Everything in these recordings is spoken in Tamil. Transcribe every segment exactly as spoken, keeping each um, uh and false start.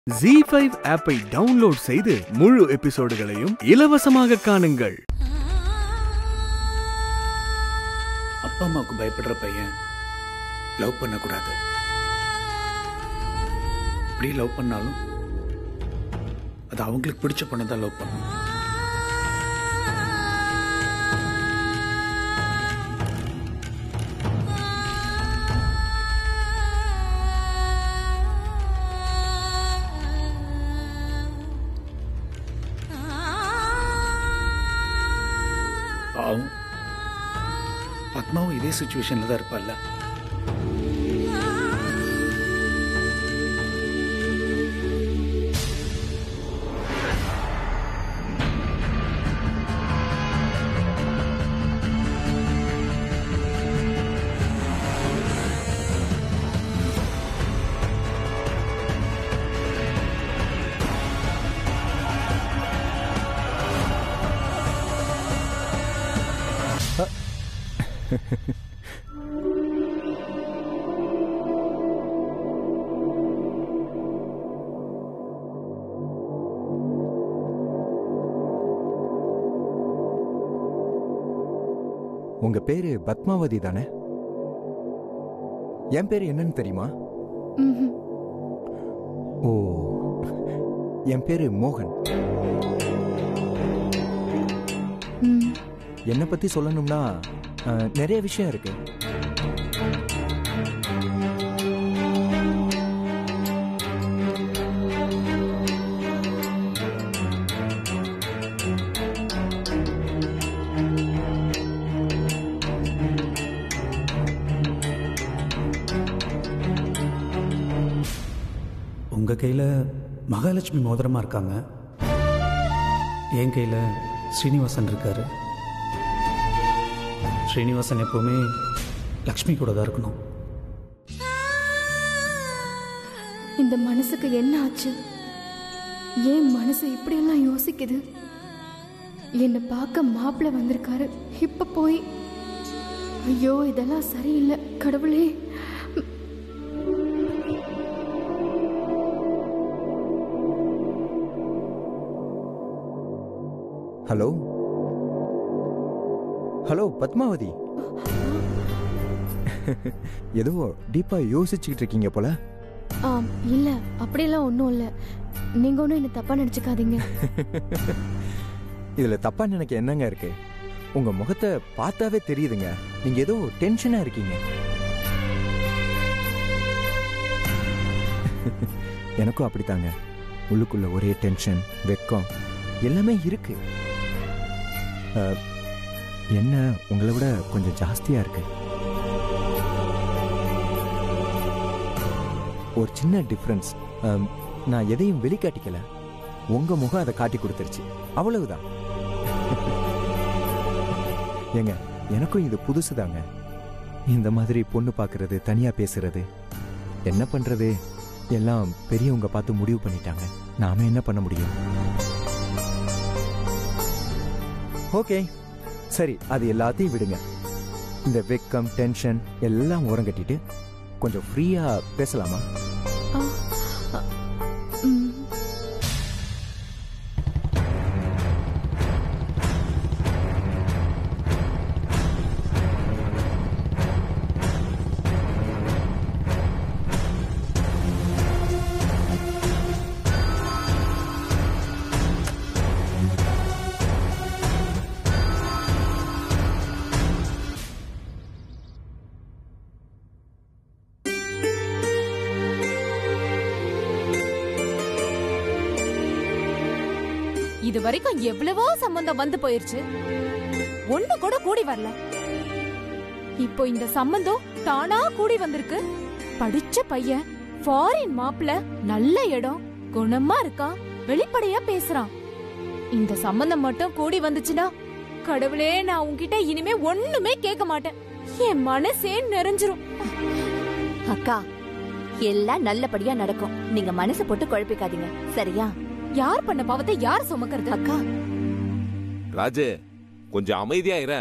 ஜீ ஃபைவ் ஆப்பை டவுன்லோட் செய்து முழு எபிசோடுகளையும் இலவசமாக காணுங்கள். அப்பா அம்மாவுக்கு பயப்படுற பையன் லவ் பண்ணக்கூடாது. இப்படி லவ் பண்ணாலும் அது அவங்களுக்கு பிடிச்ச பொண்ணை தான் லவ் பண்ணணும். பாவம் பத்மாவும் இதே சிச்சுவேஷன்ல தான் இருப்பாள்ல. உங்க பேரு பத்மாவதி தானே? என் பேரு என்னன்னு தெரியுமா? ஓ, என் பேரு மோகன். என்னை பத்தி சொல்லணும்னா நிறைய விஷயம் இருக்கு. உங்க கையில மகாலட்சுமி மோதிரமா இருக்காங்க, என் கையில ஸ்ரீனிவாசன் இருக்காரு. ஸ்ரீனிவாசன் எப்பவுமே லக்ஷ்மி கூட தான் இருக்கணும். இந்த மனசுக்கு என்ன ஆச்சு? ஏன் மனசு இப்படியெல்லாம் யோசிக்குது? என்னை பார்க்க மாப்பிள்ளை வந்திருக்காரு, இப்ப போய் ஐயோ இதெல்லாம் சரியில்லை. கடவுளே, ஹலோ ஹலோ பத்மாவதி, ஏதோ டீப்பா யோசிச்சுக்கிட்டு இருக்கீங்க போல. இல்ல அப்படியெல்லாம் ஒன்றும் இல்லை. நீங்க ஒன்றும் என்ன தப்பா நினைச்சுக்காதீங்க. இதுல தப்பா நினைக்க என்னங்க இருக்கு? உங்க முகத்தை பார்த்தாவே தெரியுதுங்க, நீங்க ஏதோ டென்ஷனா இருக்கீங்க. எனக்கும் அப்படித்தாங்க, உள்ளுக்குள்ள ஒரே டென்ஷன், வெக்கம் எல்லாமே இருக்கு. என்ன உங்களை விட கொஞ்சம் ஜாஸ்தியா இருக்கு. ஒரு சின்ன டிஃபரன்ஸ், நான் எதையும் வெளிக்காட்டிக்கல, உங்க முகம் அதை காட்டி கொடுத்துருச்சு, அவ்வளவுதான். ஏங்க எனக்கும் இது புதுசுதாங்க, இந்த மாதிரி பொண்ணு பார்க்கறது, தனியா பேசுறது. என்ன பண்றது, எல்லாம் பெரியவங்க பார்த்து முடிவு பண்ணிட்டாங்க, நாம என்ன பண்ண முடியும்? ஓகே சரி, அது எல்லாத்தையும் விடுங்க. இந்த வெக்கம், டென்ஷன் எல்லாம் ஓரம் கட்டிட்டு கொஞ்சம் ஃப்ரீயா பேசலாமா? இது வரைக்கும் எவ்வளவோ சம்பந்தம் வந்து போயிருச்சு, ஒண்ணு கூட கூடி வரல. இப்போ இந்த சம்பந்தம் தானா கூடி வந்திருக்கு. படிச்ச பையன், ஃபாரின் மாப்பிள்ள, நல்ல இடம், குணமா இருக்கா, வெளிப்படையா பேசுறான். இந்த சம்பந்தம் மட்டும் கூடி வந்துச்சுன்னா கடவுளே, நான் உன்கிட்ட இனிமே ஒண்ணுமே கேட்க மாட்டேன். என் மனசே நிறைஞ்சிரும். அக்கா, எல்லாம் நல்லபடியா நடக்கும், நீங்க மனசு போட்டு குழப்பிக்காதீங்க, சரியா? யார் பண்ண பாவத்தை யார் சுமக்கிறது? அக்கா ராஜு, கொஞ்சம் அமைதியா இரு.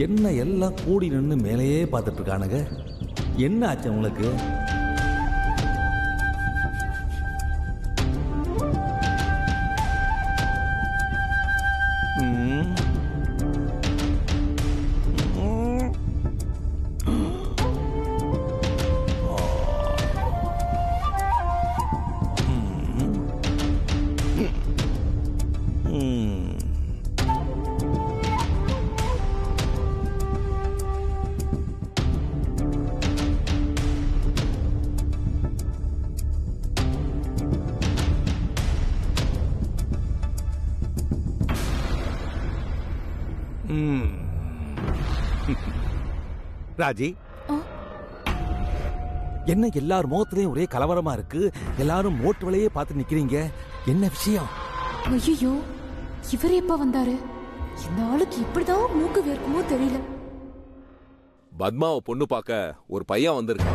என்ன எல்லாம் கூடி நின்று மேலேயே பார்த்துட்டு இருக்கானுங்க. என்ன ஆச்சு உங்களுக்கு? ராஜி, என்ன எல்லாரும் முகத்திலையும் ஒரே கலவரமா இருக்கு? எல்லாரும் மோட்டு வலையே பார்த்து நிக்கிறீங்க, என்ன விஷயம்? ஐயோ, இவர் எப்ப வந்தாரு? இந்த ஆளுக்கு இப்படிதான் மூக்கு வேர்க்குமோ தெரியல. பத்மாவை பொண்ணு பார்க்க ஒரு பையன் வந்திருக்கான்.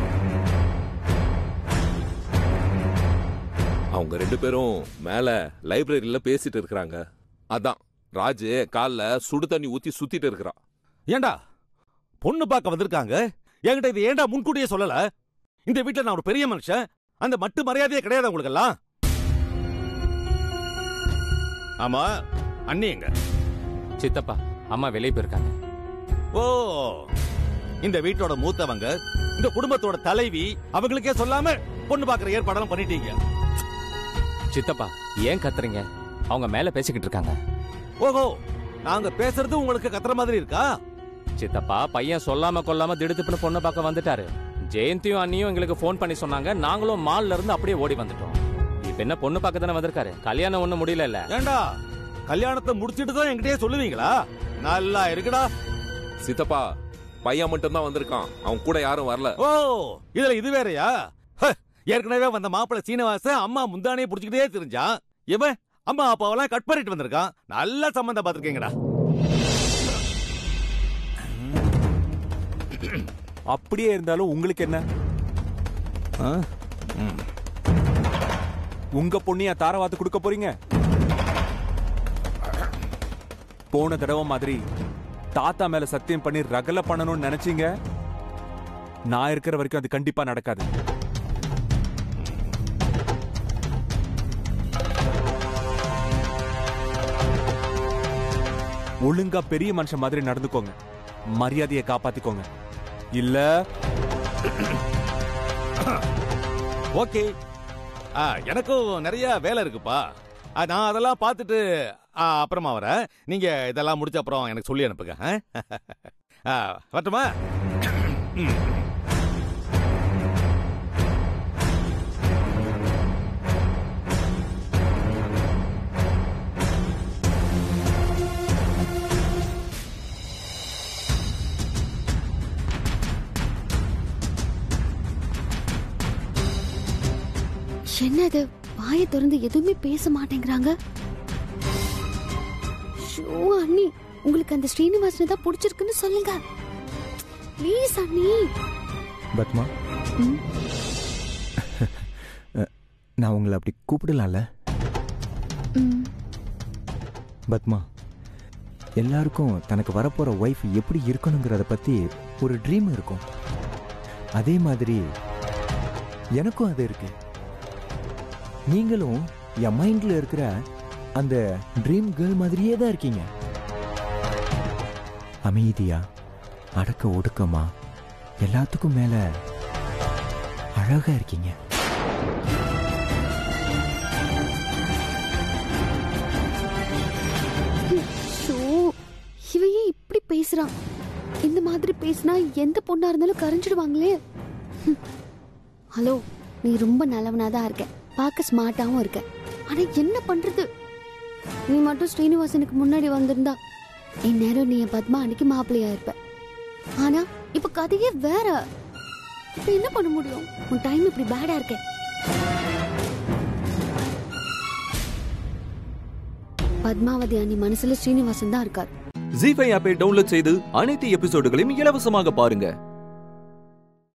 அவங்க ரெண்டு பேரும் மேல லைப்ரரியில பேசிட்டு இருக்கிறாங்க. அதான் ராஜு கால்ல சுடு தண்ணி ஊத்தி சுத்திட்டு இருக்கிறான். ஏண்டா பொண்ணு பார்க்க வந்திருக்காங்க, என்கிட்ட இது ஏண்டா முன்கூட்டியே சொல்லல? இந்த வீட்டுல நான் ஒரு பெரிய மனுஷன், அந்த மட்டு மரியாதையே கிடையாது உங்களுக்கு எல்லாம். ஆமா, அண்ணி எங்க? சித்தப்பா, அம்மா வெளியே போயிருக்காங்க. ஓ, இந்த வீட்டோட மூத்தவங்க, இந்த குடும்பத்தோட தலைவி, அவங்களுக்கே சொல்லாம பொண்ணு பார்க்கற ஏற்பாடெல்லாம் பண்ணிட்டீங்க. சித்தப்பா, ஏன் கத்துறீங்க? அவங்க மேல பேசிக்கிட்டு இருக்காங்க. ஓஹோ, நாங்க பேசுறது உங்களுக்கு கத்துற மாதிரி இருக்கா? சித்தப்பா, பையன் சொல்லாம கொல்லாம திடுத்துப்புன்னு பொண்ணு பார்க்க வந்துட்டாரு. ஜெயந்தியும் அண்ணியும் எங்களுக்கு போன் பண்ணி சொன்னாங்க. நாங்களும் மால்ல இருந்து அப்படியே ஓடி வந்துட்டோம். இப்ப என்ன பொண்ணு பார்க்க தானே வந்திருக்காரு, கல்யாணம் ஒண்ணும் முடியல. இல்ல ஏண்டா, கல்யாணத்தை முடிச்சிட்டு தான் என்கிட்டயே சொல்லுவீங்களா? நல்லா இருக்குடா. சித்தப்பா, பையன் மட்டும் தான் வந்திருக்கான், அவன் கூட யாரும் வரல. ஓ, இதுல இது வேறயா? ஏற்கனவே வந்த மாப்பிள்ள சீனிவாச அம்மா முந்தானையே புடிச்சுக்கிட்டே தெரிஞ்சான். இவன் அம்மா அப்பாவெல்லாம் கட் பண்ணிட்டு வந்திருக்கான். நல்ல சம்பந்தம் பார்த்திருக்கீங்கடா. அப்படியே இருந்தாலும் உங்களுக்கு என்ன? உங்க பொண்ணியா தாரவாத்து கொடுக்க போறீங்க? போன தடவை மாதிரி தாத்தா மேல சத்தியம் பண்ணி ரகல பண்ணணும்னு நினைச்சீங்க. நான் இருக்கிற வரைக்கும் அது கண்டிப்பா நடக்காது. ஒழுங்கா பெரிய மனுஷன் மாதிரி நடந்துக்கோங்க, மரியாதையை காப்பாத்திக்கோங்க. இல்ல ஓகே, எனக்கும் நிறைய வேலை இருக்குப்பா. நான் அதெல்லாம் பார்த்துட்டு அப்புறமா வரேன். நீங்க இதெல்லாம் முடிச்ச அப்புறம் எனக்கு சொல்லி அனுப்புங்க. வரட்டுமா? என்னது, வாயை திறந்து எதுவுமே பேச மாட்டேங்கிறாங்க. அண்ணி, உங்களுக்கு அந்த ஸ்ரீனிவாசனை தான் பிடிச்சிருக்குன்னு சொல்லுங்க ப்ளீஸ் அண்ணி. பத்மா, நான் உங்களை அப்படி கூப்பிடலாம்ல? பத்மா, எல்லாருக்கும் தனக்கு வரப்போற ஒய்ஃப் எப்படி இருக்கணுங்கிறத பத்தி ஒரு ட்ரீம் இருக்கும். அதே மாதிரி எனக்கும் அது இருக்கு. நீங்களும் என் மைண்ட்ல இருக்கிற அந்த ட்ரீம் கேர்ள் மாதிரியே தான் இருக்கீங்க. அமைதியா, அடக்க ஒடுக்கமா, எல்லாத்துக்கும் மேல அழகா இருக்கீங்க. இவையே இப்படி பேசுறான். இந்த மாதிரி பேசினா எந்த பொண்ணா இருந்தாலும் கரைஞ்சிடுவாங்களே. ஹலோ, நீ ரொம்ப நல்லவனாதான் இருக்க, பார்க்க ஸ்மார்ட்டாவும் இருக்க. ஆனா என்ன பண்றது, நீ மட்டும் ஸ்ரீனிவாசனுக்கு முன்னாடி வந்திருந்தா இந்நேரம் நீ பத்மா அன்னைக்கு மாப்பிள்ளையா இருப்ப. ஆனா இப்ப கதையே வேற. இப்ப என்ன பண்ண முடியும்? உன் டைம் இப்படி பேடா இருக்க. பத்மாவதி அண்ணி மனசுல ஸ்ரீனிவாசன் தான் இருக்கார். ஜீ ஃபைவ் ஆப்பை டவுன்லோட் செய்து அனைத்து எபிசோடுகளையும் இலவசமாக பாருங்க.